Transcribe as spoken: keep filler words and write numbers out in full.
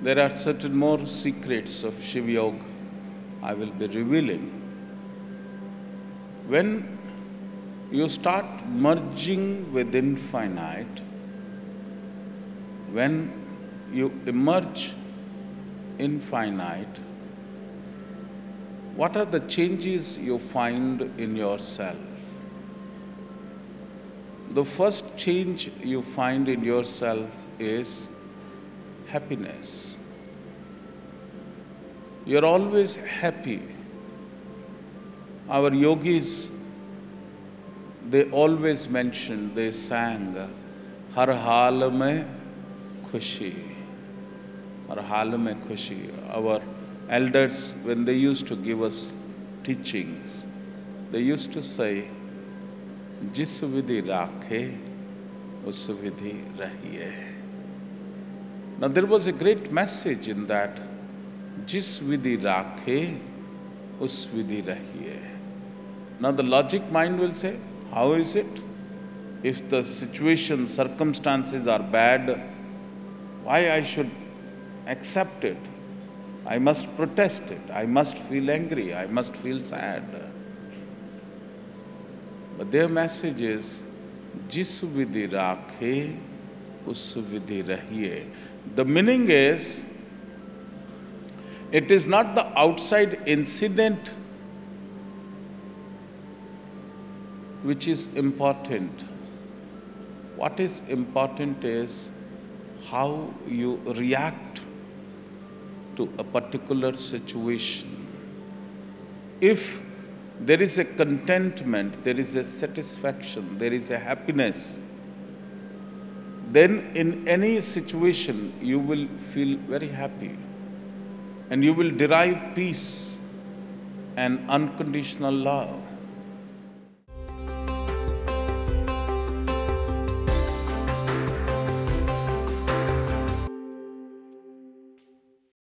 there are certain more secrets of Shiva Yoga I will be revealing. When you start merging with infinite, when you emerge infinite, what are the changes you find in yourself? The first change you find in yourself is happiness. You're always happy. Our yogis, they always mentioned, they sang, Har haal mein khushi. Har haal mein khushi. Our elders, when they used to give us teachings, they used to say, Jis vidhi rakhe, us vidhi rahiye. Now there was a great message in that, Jis vidhi rakhe, us vidhi rahiye. Now the logic mind will say, how is it? If the situation, circumstances are bad, why I should accept it? I must protest it. I must feel angry. I must feel sad. But their message is, Jis vidhi rakhe, us vidhi rahiye. The meaning is, it is not the outside incident which is important. What is important is how you react to a particular situation. If there is a contentment, there is a satisfaction, there is a happiness, then in any situation you will feel very happy and you will derive peace and unconditional love.